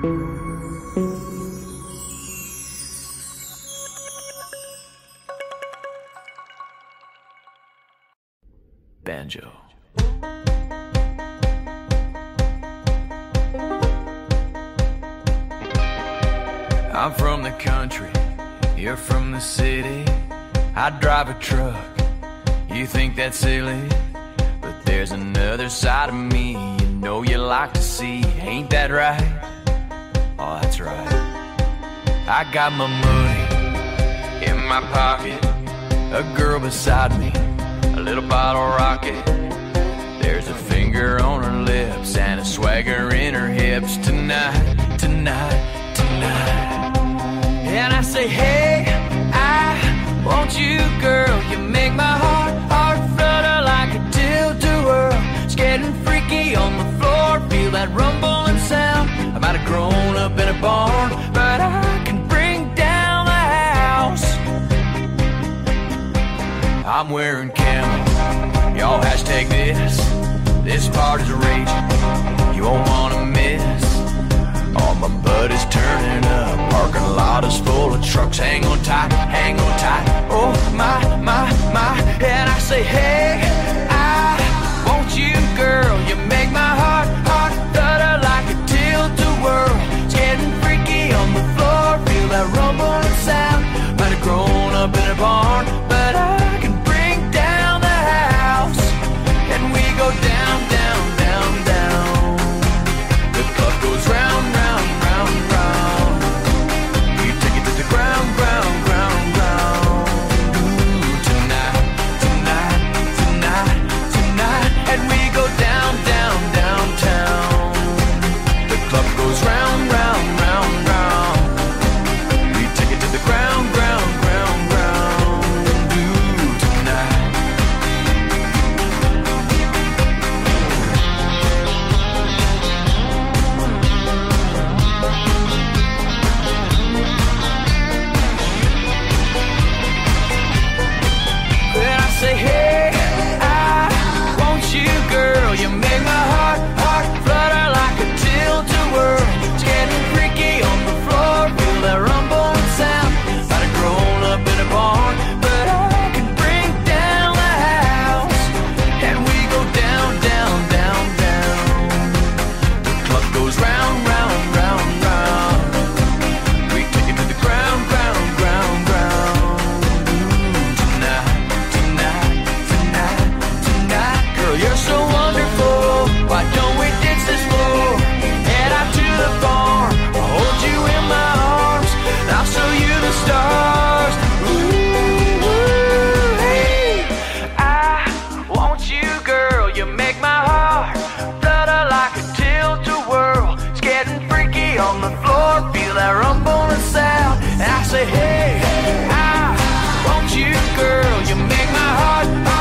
Banjo. I'm from the country, you're from the city. I drive a truck, you think that's silly, but there's another side of me you know you like to see. Ain't that right? Oh, that's right. I got my money in my pocket, a girl beside me, a little bottle rocket. There's a finger on her lips and a swagger in her hips. Tonight, tonight, tonight. And I say, hey, I want you, girl. You make my heart flutter like a tilt-a-whirl. It's getting freaky on the floor, feel that rumbling sound. I might have grown up in a barn, but I can bring down the house. I'm wearing camo, y'all hashtag this party's raging, you won't wanna miss. All my buddies turning up, parking lot is full of trucks. Hang on tight, hang on tight. Oh my, my, my. And I say, hey, I want you, girl. You make my heart flutter like a tilt-a-whirl. It's getting freaky on the floor, feel that rumbling sound. Might have grown up in a barn, but I can bring down the house. And we go down, down, down, down. The club goes round, round, round, round. We take it to the ground, ground, ground, ground. Ooh, tonight, tonight, tonight, tonight. And we go down, down, downtown. The club goes round, round, round, round. We take it to the ground, ground, ground, ground. Ooh, tonight. When I say, hey, I want you, girl. You make my heart flutter like a tilt-a-whirl. It's getting freaky on the floor, feel that rumbling sound. Might have grown up in a barn, but I can bring down the house. And we go down, down, down, down. The club goes round, round, round, round. We take it to the ground, ground, ground, ground. Ooh, tonight, tonight, tonight, tonight. Girl, you're so wonderful. Why don't we ditch this floor? Head out to the farm. I'll hold you in my arms, and I'll show you the stars. Ooh, hey, I want you, girl. You make my heart flutter like a tilt-a-whirl. It's getting freaky on the floor, feel that rumbling sound. And I say, hey, I want you, girl. You make my heart